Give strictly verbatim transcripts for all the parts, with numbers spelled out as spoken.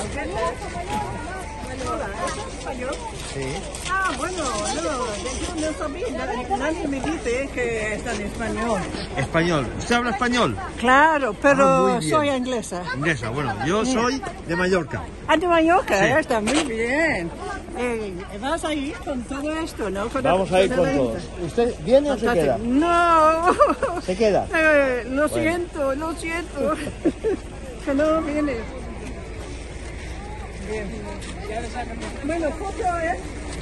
Hola, ¿es español? Sí. Ah, bueno, no, yo no sabía, nadie, nadie me dice que está en español. Español. ¿Usted habla español? Claro, Ah, pero muy bien. soy inglesa. Inglesa, bueno, yo soy de Mallorca. Ah, de Mallorca, Sí. eh, está muy bien. Eh, vas a ir con todo esto, ¿no? Con Vamos a ir con la todos. venta. ¿Usted viene o se queda? No, ¿Se queda? Eh, lo Bueno. siento, lo siento. Que no vienes. Bien. Bueno, foto, ¿eh?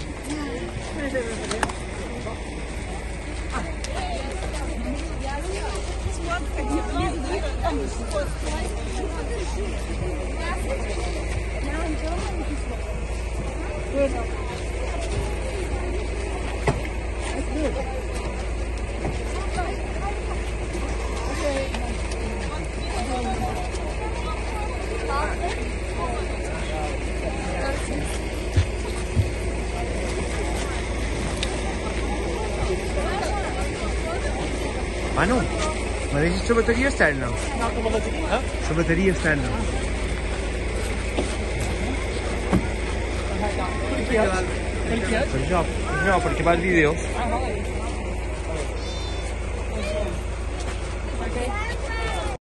Manu, ¿me dices sobre batería externa? Sobre batería externa. Pues no, no, porque va el vídeo. Okay.